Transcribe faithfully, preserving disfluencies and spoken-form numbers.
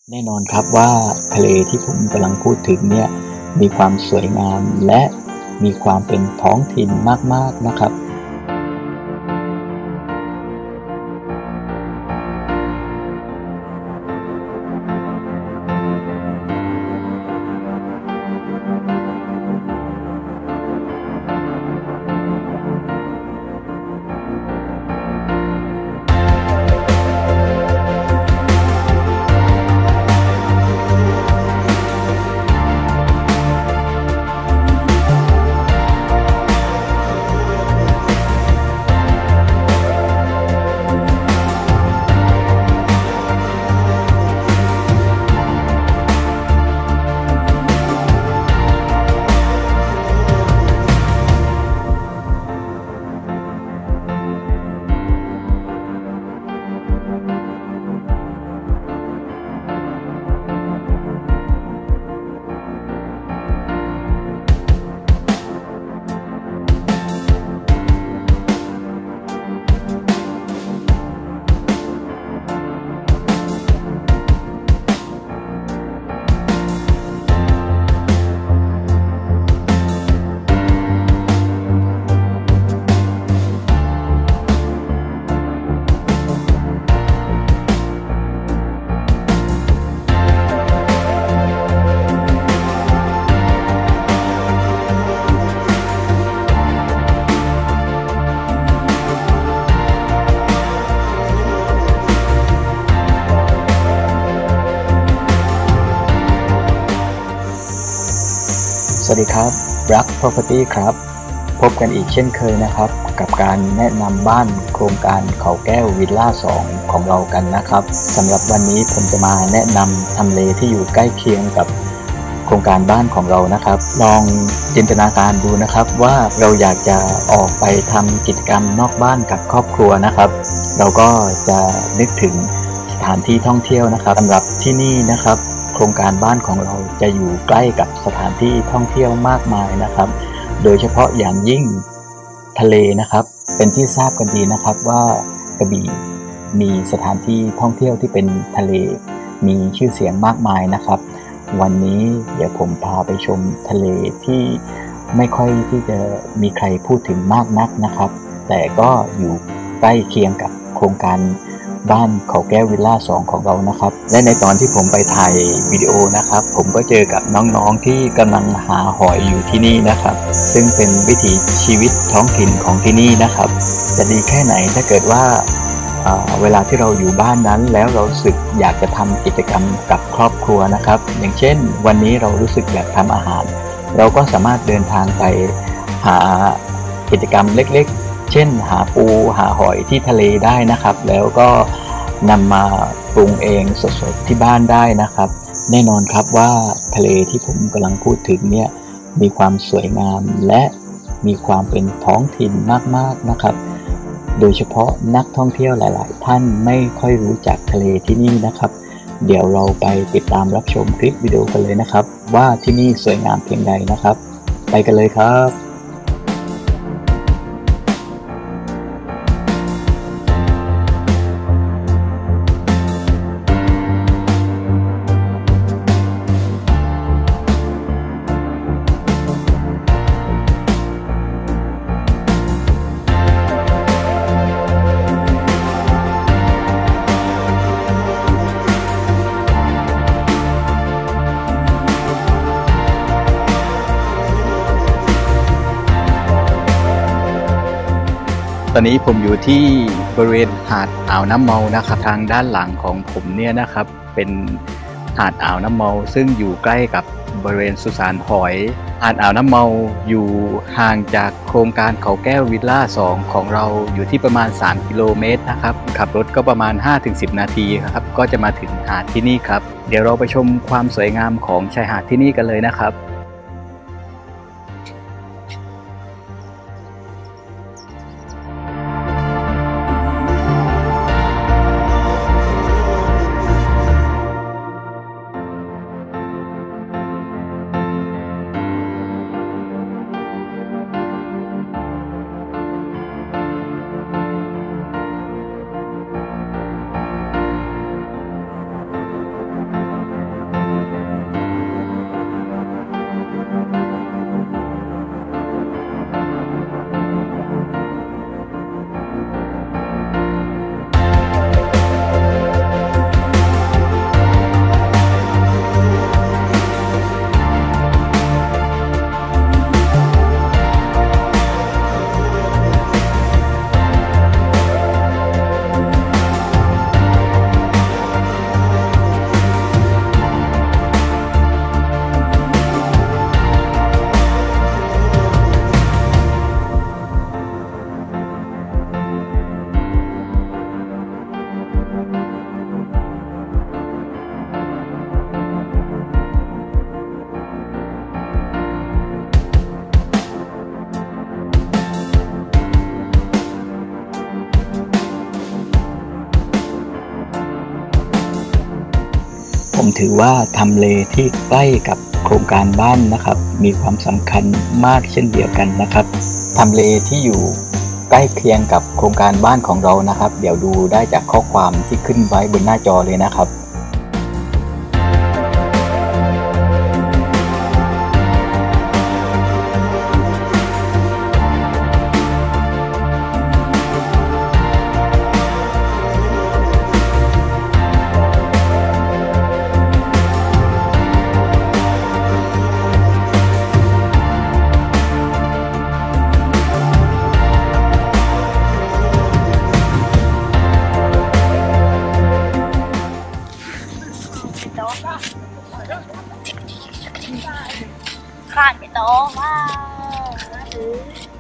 แน่นอนครับว่าทะเลที่ผมกำลังพูดถึงเนี่ยมีความสวยงามและมีความเป็นท้องถิ่นมากๆนะครับสวัสดีครับรัก Property ครับพบกันอีกเช่นเคยนะครับกับการแนะนำบ้านโครงการเขาแก้ววิลล่าสองของเรากันนะครับสำหรับวันนี้ผมจะมาแนะนำทำเลที่อยู่ใกล้เคียงกับโครงการบ้านของเรานะครับลองจินตนาการดูนะครับว่าเราอยากจะออกไปทำกิจกรรมนอกบ้านกับครอบครัวนะครับเราก็จะนึกถึงสถานที่ท่องเที่ยวนะครับสำหรับที่นี่นะครับโครงการบ้านของเราจะอยู่ใกล้กับสถานที่ท่องเที่ยวมากมายนะครับโดยเฉพาะอย่างยิ่งทะเลนะครับเป็นที่ทราบกันดีนะครับว่ากระบี่มีสถานที่ท่องเที่ยวที่เป็นทะเลมีชื่อเสียงมากมายนะครับวันนี้เดี๋ยวผมพาไปชมทะเลที่ไม่ค่อยที่จะมีใครพูดถึงมากนักนะครับแต่ก็อยู่ใกล้เคียงกับโครงการบ้านเขาแก้ววิลล่าสองของเรานะครับและในตอนที่ผมไปถ่ายวิดีโอนะครับผมก็เจอกับน้องๆที่กำลังหาหอยอยู่ที่นี่นะครับซึ่งเป็นวิถีชีวิตท้องถิ่นของที่นี่นะครับจะดีแค่ไหนถ้าเกิดว่าเวลาที่เราอยู่บ้านนั้นแล้วเรารู้สึกอยากจะทำกิจกรรมกับครอบครัวนะครับอย่างเช่นวันนี้เรารู้สึกอยากทำอาหารเราก็สามารถเดินทางไปหากิจกรรมเล็กๆเช่นหาปูหาหอยที่ทะเลได้นะครับแล้วก็นำมาปรุงเองสดๆที่บ้านได้นะครับแน่นอนครับว่าทะเลที่ผมกำลังพูดถึงเนี่ยมีความสวยงามและมีความเป็นท้องถิ่นมากๆนะครับโดยเฉพาะนักท่องเที่ยวหลายๆท่านไม่ค่อยรู้จักทะเลที่นี่นะครับเดี๋ยวเราไปติดตามรับชมคลิปวิดีโอกันเลยนะครับว่าที่นี่สวยงามเพียงใดนะครับไปกันเลยครับตอนนี้ผมอยู่ที่บริเวณหาดอ่าวน้ำเมานะครับทางด้านหลังของผมเนี่ยนะครับเป็นหาดอ่าวน้ำเมาซึ่งอยู่ใกล้กับบริเวณสุสานหอยหาดอ่าวน้ำเมาอยู่ห่างจากโครงการเขาแก้ววิลล่าสองของเราอยู่ที่ประมาณสามกิโลเมตรนะครับขับรถก็ประมาณ ห้าถึงสิบ นาทีครับก็จะมาถึงหาดที่นี่ครับเดี๋ยวเราไปชมความสวยงามของชายหาดที่นี่กันเลยนะครับผมถือว่าทำเลที่ใกล้กับโครงการบ้านนะครับมีความสำคัญมากเช่นเดียวกันนะครับทำเลที่อยู่ใกล้เคียงกับโครงการบ้านของเรานะครับเดี๋ยวดูได้จากข้อความที่ขึ้นไว้บนหน้าจอเลยนะครับขาดไปโต๊ะว้าว